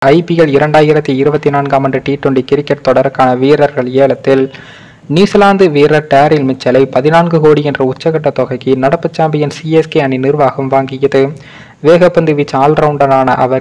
IPL 2024 ஆண்டு T20 cricket தொடருக்கான வீரர்கள் ஏலத்தில் நியூசிலாந்து வீரர் டேரில் மிச்சலை 14 கோடி என்ற உச்சகட்ட தொகைக்கு நடப்பு சாம்பியன் CSK அணி நிர்வாகம் வாங்கியது. வேகப்பந்து வீச்சு ஆல்ரவுண்டரான அவர்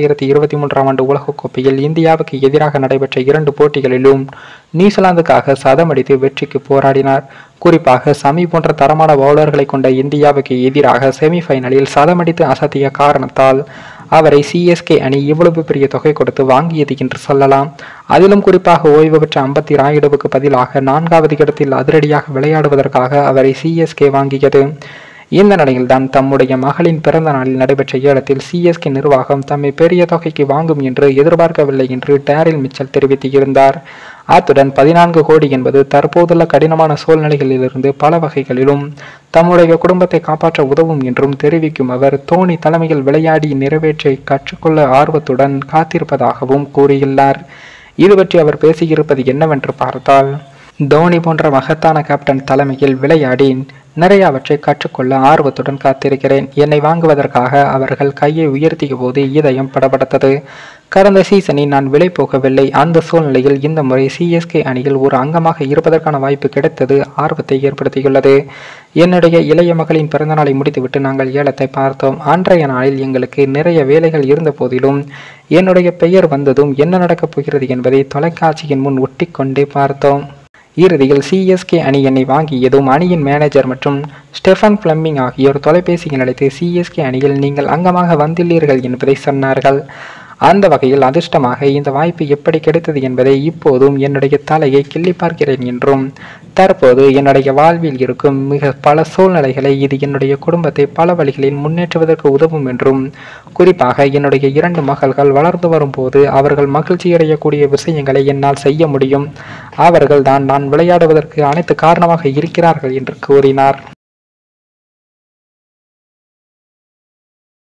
2023 ஆண்டு உலகக்கோப்பையில் இந்தியாவுக்கு எதிராக நடைபெற்ற 2 போட்டிகளிலும் நியூசிலாந்துக்காக சதமடித்து வெற்றிக்கு போராடினார். குறிப்பாக சமி போன்ற தரமான பவுலர்களை கொண்ட இந்தியாவுக்கு எதிராக செமிஃபைனலில் சதமடித்து அசத்திய காரணத்தால் அவரை CSK அணி இவ்வளவு பெரிய தொகை கொடுத்து வாங்கியது என்று சொல்லலாம். அதிலும் குறிப்பாக ஓய்வு பெற்ற அம்பத்தி ராயுடுவுக்கு பதிலாக 4வது இடத்தில் அதிரடியாக விளையாடுவதற்காக அவரை CSK வாங்கியது. இந்த நிலையில்தான் தம்முடைய மகளின் பிறந்த நாளில் நடைபெற்ற ஏலத்தில் CSK நிர்வாகம் தம்மை பெரிய தொகைக்கு வாங்கும் என்று எதிர்பார்க்கவில்லை என்று டேரில் மிச்சல் தெரிவித்திருந்தார். அத்துடன் 14 கோடி என்பது தற்போதுள்ள கடினமான சூழ்நிலைகளிலிருந்து பல வகைகளிலும் தம்முடைய குடும்பத்தை காப்பாற்ற உதவும் என்றும் தெரிவிக்கும் அவர், தோனி தலைமையில் விளையாடி நிறைவேற்றி கற்றுக்கொள்ள ஆர்வத்துடன் காத்திருப்பதாகவும் கூறியுள்ளார். இது பற்றி அவர் பேசியிருப்பது என்னவென்று பார்த்தால், தோனி போன்ற மகத்தான கேப்டன் தலைமையில் விளையாடி நிறையவற்றை கற்றுக்கொள்ள ஆர்வத்துடன் காத்திருக்கிறேன். என்னை வாங்குவதற்காக அவர்கள் கையை உயர்த்திய போது இதயம் படபடத்தது. கடந்த சீசனில் நான் விலை போகவில்லை. அந்த சூழ்நிலையில் இந்த முறை CSK அணியில் ஒரு அங்கமாக இருப்பதற்கான வாய்ப்பு கிடைத்தது ஆர்வத்தை ஏற்படுத்தியுள்ளது. என்னுடைய இளைய மகளின் பிறந்தநாளை முடித்துவிட்டு நாங்கள் ஏலத்தை பார்த்தோம். அன்றைய நாளில் எங்களுக்கு நிறைய வேலைகள் இருந்த போதிலும் என்னுடைய பெயர் வந்ததும் என்ன நடக்கப் போகிறது என்பதை தொலைக்காட்சியின் முன் ஒட்டி கொண்டே பார்த்தோம். இறுதியில் CSK அணி என்னை வாங்கியதும் அணியின் மேனேஜர் மற்றும் ஸ்டெஃபன் பிளமிங் ஆகியோர் தொலைபேசியில் அழைத்து CSK அணியில் நீங்கள் அங்கமாக வந்துள்ளீர்கள் என்பதை சொன்னார்கள். அந்த வகையில் அதிர்ஷ்டமாக இந்த வாய்ப்பு எப்படி கிடைத்தது என்பதை இப்போதும் என்னுடைய தலையை கிள்ளி பார்க்கிறேன் என்றும், தற்போது என்னுடைய வாழ்வில் இருக்கும் மிக பல சூழ்நிலைகளை இது என்னுடைய குடும்பத்தை பல வழிகளில் முன்னேற்றுவதற்கு உதவும் என்றும், குறிப்பாக என்னுடைய 2 மகள்கள் வளர்ந்து வரும்போது அவர்கள் மகிழ்ச்சியடையக்கூடிய விஷயங்களை என்னால் செய்ய முடியும். அவர்கள் தான் நான் விளையாடுவதற்கு அனைத்து காரணமாக இருக்கிறார்கள் என்று கூறினார்.